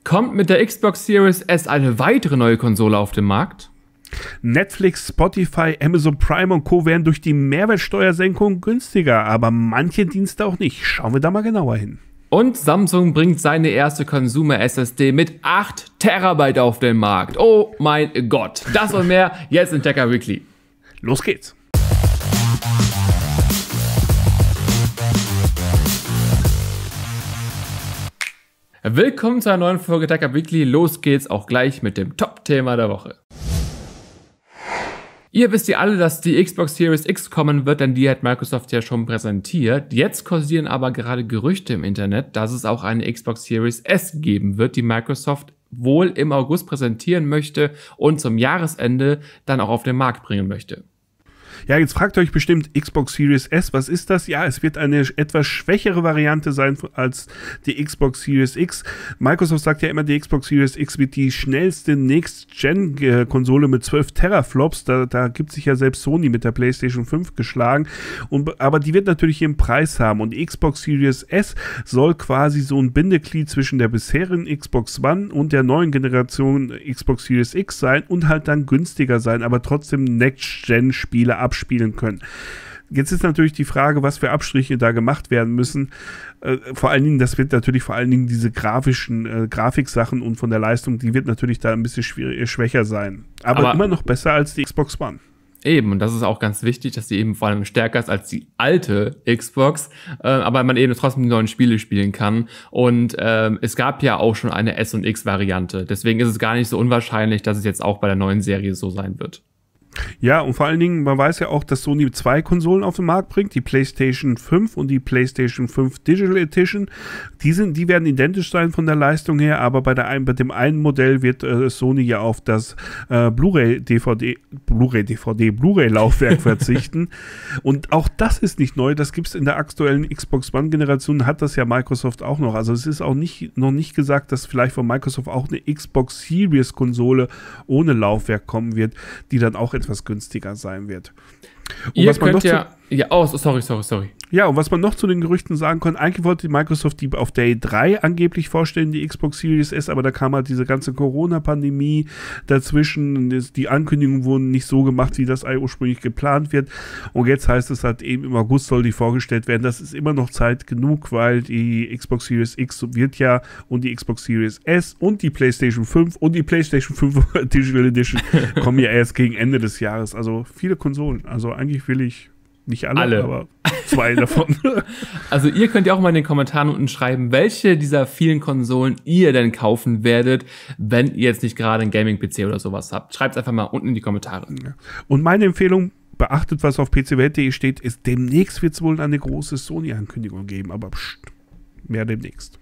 Kommt mit der Xbox Series S eine weitere neue Konsole auf den Markt? Netflix, Spotify, Amazon Prime und Co. werden durch die Mehrwertsteuersenkung günstiger, aber manche Dienste auch nicht. Schauen wir da mal genauer hin. Und Samsung bringt seine erste Consumer-SSD mit 8 Terabyte auf den Markt. Oh mein Gott. Das und mehr jetzt in Tekka Weekly. Los geht's. Willkommen zu einer neuen Folge Tekka Weekly. Los geht's auch gleich mit dem Top-Thema der Woche. Ihr wisst ja alle, dass die Xbox Series X kommen wird, denn die hat Microsoft ja schon präsentiert. Jetzt kursieren aber gerade Gerüchte im Internet, dass es auch eine Xbox Series S geben wird, die Microsoft wohl im August präsentieren möchte und zum Jahresende dann auch auf den Markt bringen möchte. Ja, jetzt fragt euch bestimmt, Xbox Series S, was ist das? Ja, es wird eine etwas schwächere Variante sein als die Xbox Series X. Microsoft sagt ja immer, die Xbox Series X wird die schnellste Next-Gen-Konsole mit 12 Teraflops. Da gibt sich ja selbst Sony mit der PlayStation 5 geschlagen. Aber die wird natürlich ihren Preis haben. Und die Xbox Series S soll quasi so ein Bindeglied zwischen der bisherigen Xbox One und der neuen Generation Xbox Series X sein und halt dann günstiger sein, aber trotzdem Next-Gen-Spiele abspielen können. Jetzt ist natürlich die Frage, was für Abstriche da gemacht werden müssen. Vor allen Dingen, das wird natürlich vor allen Dingen diese Grafiksachen und von der Leistung, die wird natürlich da ein bisschen schwächer sein. Aber immer noch besser als die Xbox One. Eben, und das ist auch ganz wichtig, dass sie eben vor allem stärker ist als die alte Xbox, aber man eben trotzdem die neuen Spiele spielen kann. Und es gab ja auch schon eine S- und X-Variante. Deswegen ist es gar nicht so unwahrscheinlich, dass es jetzt auch bei der neuen Serie so sein wird. Ja, und vor allen Dingen, man weiß ja auch, dass Sony 2 Konsolen auf den Markt bringt, die PlayStation 5 und die PlayStation 5 Digital Edition. Die werden identisch sein von der Leistung her, aber bei dem einen Modell wird Sony ja auf das Blu-ray-Laufwerk verzichten. Und auch das ist nicht neu, das gibt es in der aktuellen Xbox One-Generation, hat das ja Microsoft auch noch. Also es ist auch noch nicht gesagt, dass vielleicht von Microsoft auch eine Xbox Series-Konsole ohne Laufwerk kommen wird, die dann auch etwas günstiger sein wird. Und Ihr könnt sorry. Ja, und was man noch zu den Gerüchten sagen kann, eigentlich wollte Microsoft die auf der E3 angeblich vorstellen, die Xbox Series S, aber da kam halt diese ganze Corona-Pandemie dazwischen. Die Ankündigungen wurden nicht so gemacht, wie das ursprünglich geplant wird. Und jetzt heißt es halt eben, im August soll die vorgestellt werden. Das ist immer noch Zeit genug, weil die Xbox Series X wird ja und die Xbox Series S und die PlayStation 5 und die PlayStation 5 Digital Edition kommen ja erst gegen Ende des Jahres. Also viele Konsolen. Also eigentlich will ich nicht alle, aber 2 davon. Also ihr könnt ja auch mal in den Kommentaren unten schreiben, welche dieser vielen Konsolen ihr denn kaufen werdet, wenn ihr jetzt nicht gerade einen Gaming-PC oder sowas habt. Schreibt es einfach mal unten in die Kommentare. Und meine Empfehlung, beachtet, was auf pcwelt.de steht, ist, demnächst wird es wohl eine große Sony-Ankündigung geben, aber mehr demnächst.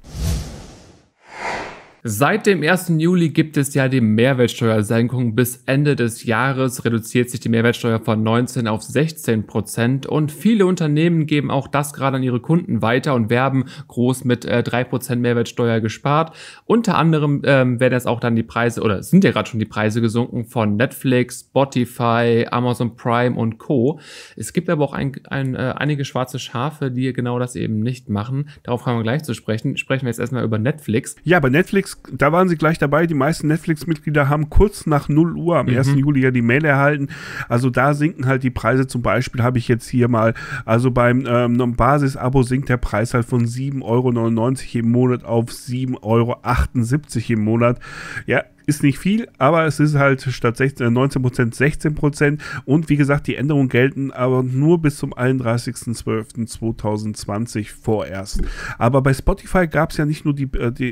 Seit dem 1. Juli gibt es ja die Mehrwertsteuersenkung. Bis Ende des Jahres reduziert sich die Mehrwertsteuer von 19% auf 16% und viele Unternehmen geben auch das gerade an ihre Kunden weiter und werben groß mit 3% Mehrwertsteuer gespart. Unter anderem werden jetzt auch dann die Preise, oder sind ja gerade schon die Preise gesunken von Netflix, Spotify, Amazon Prime und Co. Es gibt aber auch einige schwarze Schafe, die genau das eben nicht machen. Darauf kommen wir gleich zu sprechen. Sprechen wir jetzt erstmal über Netflix. Ja, bei Netflix, da waren sie gleich dabei. Die meisten Netflix-Mitglieder haben kurz nach 0 Uhr am 1. Juli ja die Mail erhalten. Also da sinken halt die Preise. Zum Beispiel habe ich jetzt hier mal, also beim Basis-Abo sinkt der Preis halt von 7,99 € im Monat auf 7,78 € im Monat. Ja, ist nicht viel, aber es ist halt statt 19% 16%. Und wie gesagt, die Änderungen gelten aber nur bis zum 31.12.2020 vorerst. Aber bei Spotify gab es ja nicht nur die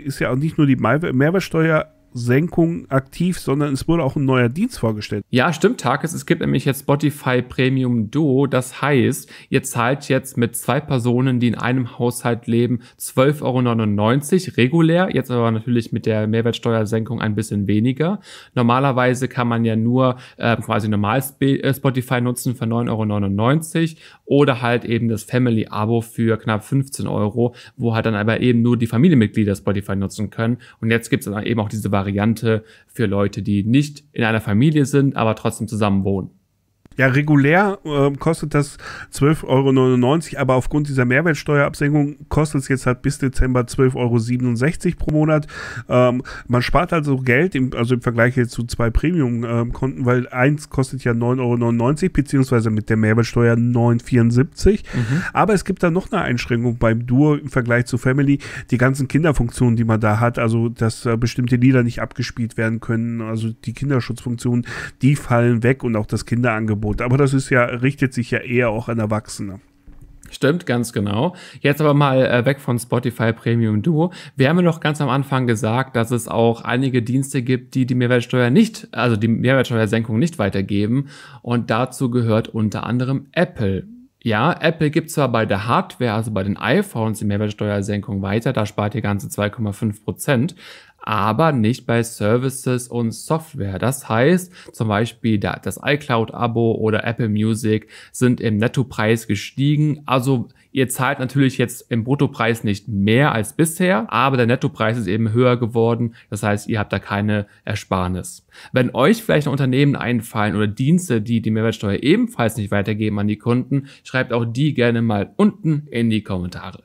Mehrwertsteuersenkung aktiv, sondern es wurde auch ein neuer Dienst vorgestellt. Ja, stimmt, Takis. Es gibt nämlich jetzt Spotify Premium Duo. Das heißt, ihr zahlt jetzt mit 2 Personen, die in einem Haushalt leben, 12,99 € regulär. Jetzt aber natürlich mit der Mehrwertsteuersenkung ein bisschen weniger. Normalerweise kann man ja nur quasi normal Spotify nutzen für 9,99 € oder halt eben das Family-Abo für knapp 15 €, wo halt dann aber eben nur die Familienmitglieder Spotify nutzen können. Und jetzt gibt es dann eben auch diese Variante für Leute, die nicht in einer Familie sind, aber trotzdem zusammen wohnen. Ja, regulär kostet das 12,99 €, aber aufgrund dieser Mehrwertsteuerabsenkung kostet es jetzt halt bis Dezember 12,67 € pro Monat. Man spart also Geld, im Vergleich jetzt zu 2 Premium-Konten, weil eins kostet ja 9,99 € beziehungsweise mit der Mehrwertsteuer 9,74 €. Aber es gibt da noch eine Einschränkung beim Duo im Vergleich zu Family. Die ganzen Kinderfunktionen, die man da hat, also dass bestimmte Lieder nicht abgespielt werden können, also die Kinderschutzfunktionen, die fallen weg und auch das Kinderangebot. Aber das richtet sich ja eher auch an Erwachsene. Stimmt, ganz genau. Jetzt aber mal weg von Spotify Premium Duo. Wir haben ja noch ganz am Anfang gesagt, dass es auch einige Dienste gibt, die die Mehrwertsteuersenkung nicht weitergeben. Und dazu gehört unter anderem Apple. Ja, Apple gibt zwar bei der Hardware, also bei den iPhones, die Mehrwertsteuersenkung weiter, da spart ihr ganze 2,5%, aber nicht bei Services und Software. Das heißt, zum Beispiel das iCloud-Abo oder Apple Music sind im Nettopreis gestiegen. Also ihr zahlt natürlich jetzt im Bruttopreis nicht mehr als bisher, aber der Nettopreis ist eben höher geworden. Das heißt, ihr habt da keine Ersparnis. Wenn euch vielleicht noch Unternehmen einfallen oder Dienste, die die Mehrwertsteuer ebenfalls nicht weitergeben an die Kunden, schreibt auch die gerne mal unten in die Kommentare.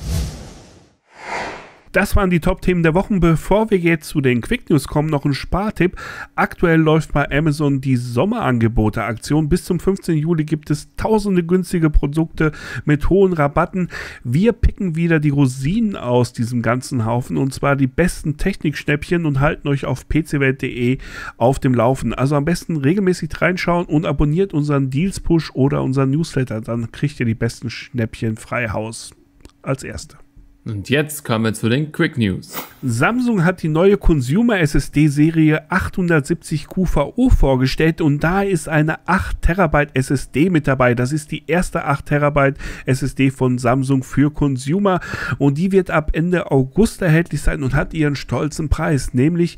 Das waren die Top-Themen der Wochen. Bevor wir jetzt zu den Quick News kommen, noch ein Spartipp. Aktuell läuft bei Amazon die Sommerangebote-Aktion. Bis zum 15. Juli gibt es tausende günstige Produkte mit hohen Rabatten. Wir picken wieder die Rosinen aus diesem ganzen Haufen, und zwar die besten Technikschnäppchen, und halten euch auf pcwelt.de auf dem Laufen. Also am besten regelmäßig reinschauen und abonniert unseren Deals-Push oder unseren Newsletter. Dann kriegt ihr die besten Schnäppchen frei Haus als Erste. Und jetzt kommen wir zu den Quick News. Samsung hat die neue Consumer SSD-Serie 870 QVO vorgestellt, und da ist eine 8 TB SSD mit dabei. Das ist die erste 8 TB SSD von Samsung für Consumer, und die wird ab Ende August erhältlich sein und hat ihren stolzen Preis, nämlich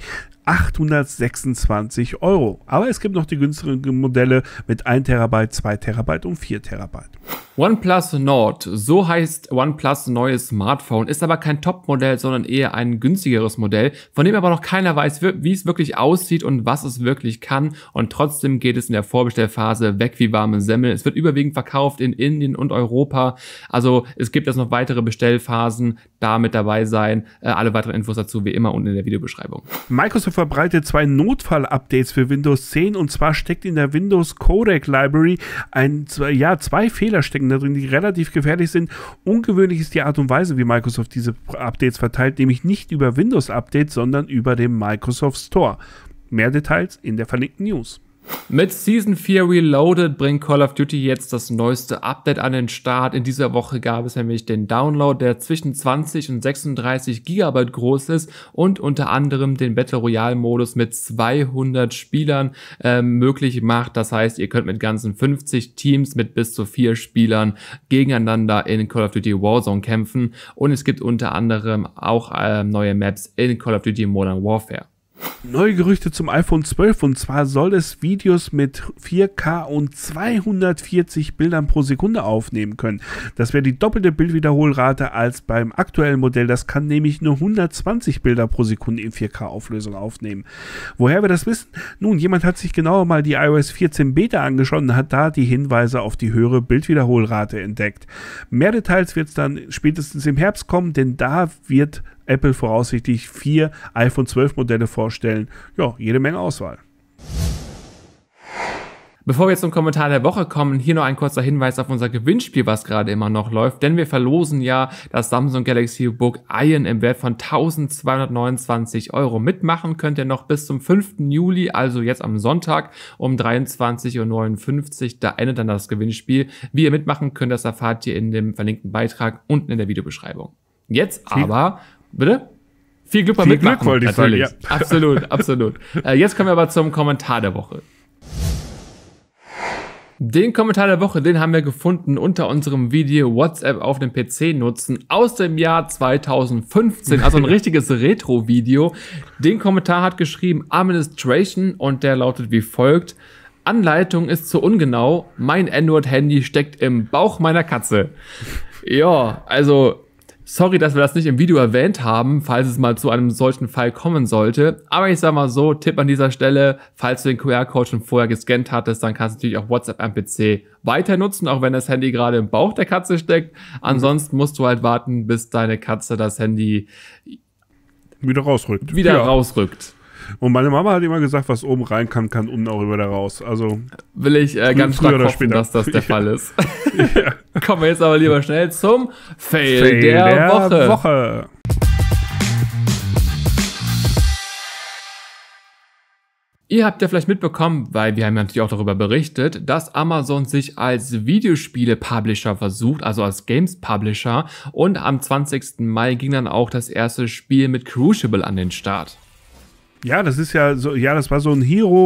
826 €. Aber es gibt noch die günstigeren Modelle mit 1 TB, 2 TB und 4 TB. OnePlus Nord, so heißt OnePlus neues Smartphone, ist aber kein Top-Modell, sondern eher ein günstigeres Modell, von dem aber noch keiner weiß, wie es wirklich aussieht und was es wirklich kann, und trotzdem geht es in der Vorbestellphase weg wie warme Semmel. Es wird überwiegend verkauft in Indien und Europa, also es gibt jetzt noch weitere Bestellphasen, da mit dabei sein. Alle weiteren Infos dazu wie immer unten in der Videobeschreibung. Microsoft verbreitet 2 Notfall-Updates für Windows 10, und zwar steckt in der Windows Codec Library 2 Fehler stecken da drin, die relativ gefährlich sind. Ungewöhnlich ist die Art und Weise, wie Microsoft diese Updates verteilt, nämlich nicht über Windows-Updates, sondern über den Microsoft Store. Mehr Details in der verlinkten News. Mit Season 4 Reloaded bringt Call of Duty jetzt das neueste Update an den Start. In dieser Woche gab es nämlich den Download, der zwischen 20 und 36 GB groß ist, und unter anderem den Battle Royale Modus mit 200 Spielern möglich macht. Das heißt, ihr könnt mit ganzen 50 Teams mit bis zu 4 Spielern gegeneinander in Call of Duty Warzone kämpfen, und es gibt unter anderem auch neue Maps in Call of Duty Modern Warfare. Neue Gerüchte zum iPhone 12, und zwar soll es Videos mit 4K und 240 Bildern pro Sekunde aufnehmen können. Das wäre die doppelte Bildwiederholrate als beim aktuellen Modell. Das kann nämlich nur 120 Bilder pro Sekunde in 4K-Auflösung aufnehmen. Woher wir das wissen? Nun, jemand hat sich genauer mal die iOS 14 Beta angeschaut und hat da die Hinweise auf die höhere Bildwiederholrate entdeckt. Mehr Details wird es dann spätestens im Herbst kommen, denn da wird Apple voraussichtlich 4 iPhone 12 Modelle vorstellen. Ja, jede Menge Auswahl. Bevor wir jetzt zum Kommentar der Woche kommen, hier noch ein kurzer Hinweis auf unser Gewinnspiel, was gerade immer noch läuft, denn wir verlosen ja das Samsung Galaxy Book Iron im Wert von 1.229 €. Mitmachen könnt ihr noch bis zum 5. Juli, also jetzt am Sonntag um 23:59 Uhr, da endet dann das Gewinnspiel. Wie ihr mitmachen könnt, das erfahrt ihr in dem verlinkten Beitrag unten in der Videobeschreibung. Jetzt aber... Bitte? Viel Glück beim Mitmachen. Glück, wollte ich natürlich. sagen, ja. Absolut, absolut. Jetzt kommen wir aber zum Kommentar der Woche. Den Kommentar der Woche, den haben wir gefunden unter unserem Video WhatsApp auf dem PC nutzen aus dem Jahr 2015, also ein richtiges Retro-Video. Den Kommentar hat geschrieben Administration, und der lautet wie folgt: Anleitung ist zu ungenau, mein Android-Handy steckt im Bauch meiner Katze. Ja, also... Sorry, dass wir das nicht im Video erwähnt haben, falls es mal zu einem solchen Fall kommen sollte. Aber ich sag mal so, Tipp an dieser Stelle, falls du den QR-Code schon vorher gescannt hattest, dann kannst du natürlich auch WhatsApp am PC weiter nutzen, auch wenn das Handy gerade im Bauch der Katze steckt. Ansonsten musst du halt warten, bis deine Katze das Handy wieder rausrückt. Rausrückt. Und meine Mama hat immer gesagt, was oben rein kann, kann unten auch wieder raus. Also will ich ganz stark hoffen, dass das der Fall ist. Ja. Kommen wir jetzt aber lieber schnell zum Fail der Woche. Ihr habt ja vielleicht mitbekommen, weil wir haben ja natürlich auch darüber berichtet, dass Amazon sich als Videospiele-Publisher versucht, also als Games-Publisher. Und am 20. Mai ging dann auch das erste Spiel mit Crucible an den Start. Ja, das ist ja so, ja, das war so ein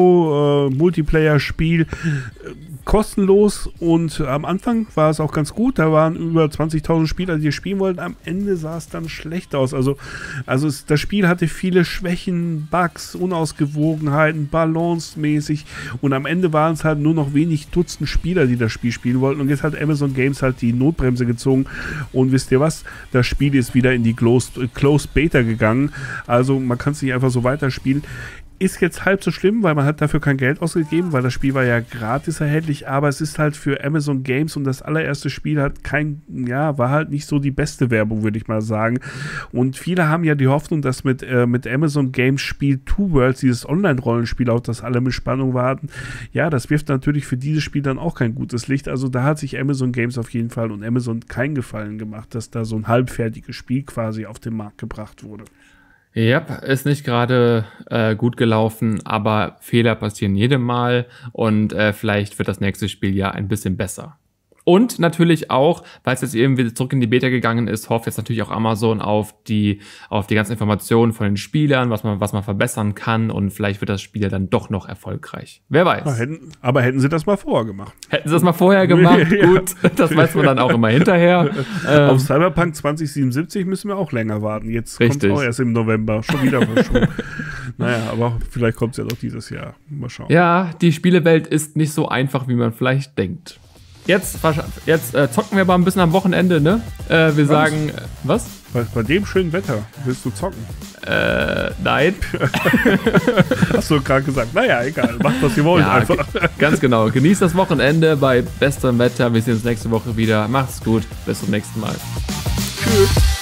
Hero-Multiplayer-Spiel, kostenlos, und am Anfang war es auch ganz gut, da waren über 20.000 Spieler, die spielen wollten, am Ende sah es dann schlecht aus, das Spiel hatte viele Schwächen, Bugs, Unausgewogenheiten, balance-mäßig, und am Ende waren es halt nur noch wenig Dutzend Spieler, die das Spiel spielen wollten, und jetzt hat Amazon Games halt die Notbremse gezogen, und wisst ihr was, das Spiel ist wieder in die Closed Beta gegangen, also man kann es nicht einfach so weiterspielen. Ist jetzt halb so schlimm, weil man hat dafür kein Geld ausgegeben, weil das Spiel war ja gratis erhältlich, aber es ist halt für Amazon Games, und das allererste Spiel hat war halt nicht so die beste Werbung, würde ich mal sagen. Und viele haben ja die Hoffnung, dass mit Amazon Games Spiel Two Worlds, dieses Online-Rollenspiel, auf das alle mit Spannung warten, ja, das wirft natürlich für dieses Spiel dann auch kein gutes Licht. Also da hat sich Amazon Games auf jeden Fall und Amazon keinen Gefallen gemacht, dass da so ein halbfertiges Spiel quasi auf den Markt gebracht wurde. Ja, ist nicht gerade gut gelaufen, aber Fehler passieren jedem Mal, und vielleicht wird das nächste Spiel ja ein bisschen besser. Und natürlich auch, weil es jetzt eben wieder zurück in die Beta gegangen ist, hofft jetzt natürlich auch Amazon auf die ganzen Informationen von den Spielern, was man verbessern kann, und vielleicht wird das Spiel ja dann doch noch erfolgreich. Wer weiß. Aber hätten sie das mal vorher gemacht. Hätten sie das mal vorher gemacht, ja. Gut, das weiß man dann auch immer hinterher. Auf Cyberpunk 2077 müssen wir auch länger warten. Jetzt kommt es auch erst im November, schon wieder verschoben. Naja, aber vielleicht kommt es ja doch dieses Jahr. Mal schauen. Ja, die Spielewelt ist nicht so einfach, wie man vielleicht denkt. Jetzt zocken wir aber ein bisschen am Wochenende, ne? Wir sagen, was? Bei dem schönen Wetter willst du zocken? Nein. Hast du gerade gesagt, naja, egal, macht was ihr wollt, ja, einfach. Ganz genau, genießt das Wochenende bei bestem Wetter. Wir sehen uns nächste Woche wieder. Macht's gut, bis zum nächsten Mal. Tschüss.